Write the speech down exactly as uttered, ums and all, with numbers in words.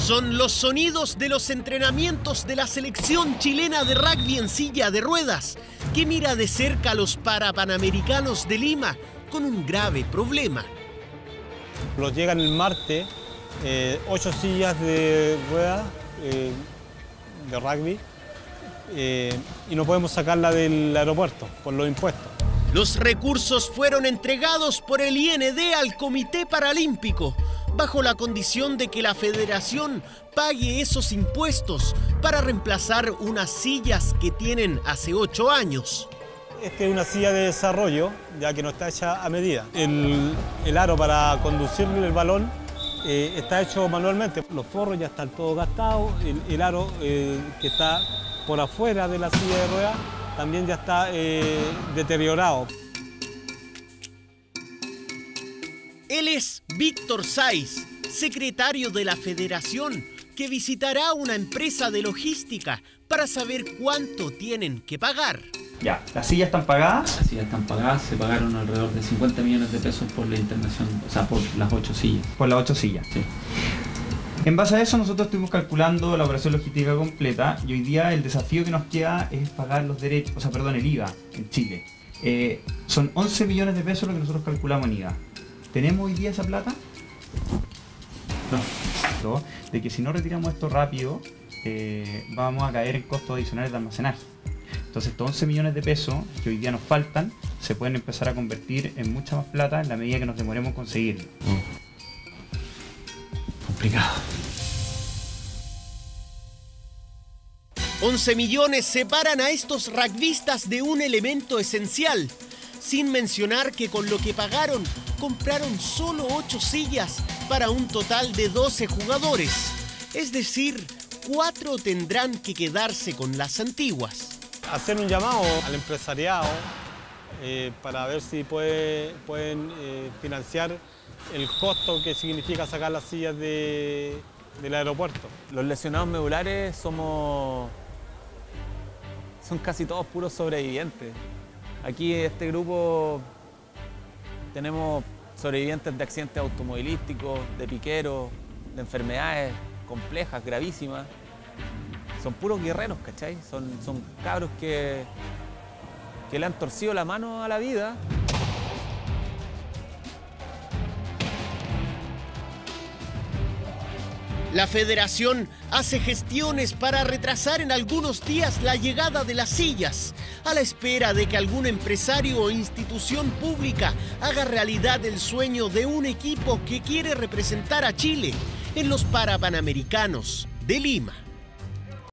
Son los sonidos de los entrenamientos de la selección chilena de rugby en silla de ruedas, que mira de cerca a los Parapanamericanos de Lima con un grave problema. Los llegan el martes, eh, ocho sillas de ruedas eh, de rugby eh, y no podemos sacarla del aeropuerto por los impuestos. Los recursos fueron entregados por el I N D al Comité Paralímpico, bajo la condición de que la federación pague esos impuestos para reemplazar unas sillas que tienen hace ocho años. Esta es una silla de desarrollo, ya que no está hecha a medida. El, el aro para conducir el balón eh, está hecho manualmente. Los forros ya están todos gastados, el, el aro eh, que está por afuera de la silla de ruedas también ya está eh, deteriorado. Él es Víctor Saiz, secretario de la federación, que visitará una empresa de logística para saber cuánto tienen que pagar. Ya, ¿las sillas están pagadas? Las sillas están pagadas, se pagaron alrededor de cincuenta millones de pesos por la internación, o sea, por las ocho sillas. Por las ocho sillas. Sí. En base a eso nosotros estuvimos calculando la operación logística completa y hoy día el desafío que nos queda es pagar los derechos, o sea, perdón, el I V A en Chile. Eh, son once millones de pesos lo que nosotros calculamos en I V A. ¿Tenemos hoy día esa plata? No. De que si no retiramos esto rápido, eh, vamos a caer en costos adicionales de almacenaje. Entonces estos once millones de pesos que hoy día nos faltan se pueden empezar a convertir en mucha más plata en la medida que nos demoremos en conseguirlo. Oh. Complicado. once millones separan a estos rugbyistas de un elemento esencial, sin mencionar que con lo que pagaron compraron solo ocho sillas para un total de doce jugadores. Es decir, cuatro tendrán que quedarse con las antiguas. Hacer un llamado al empresariado eh, para ver si puede, pueden eh, financiar el costo que significa sacar las sillas de, del aeropuerto. Los lesionados medulares somos... son casi todos puros sobrevivientes. Aquí en este grupo tenemos sobrevivientes de accidentes automovilísticos, de piqueros, de enfermedades complejas, gravísimas. Son puros guerreros, ¿cachai? Son, son cabros que, que le han torcido la mano a la vida. La federación hace gestiones para retrasar en algunos días la llegada de las sillas, a la espera de que algún empresario o institución pública haga realidad el sueño de un equipo que quiere representar a Chile en los Parapanamericanos de Lima.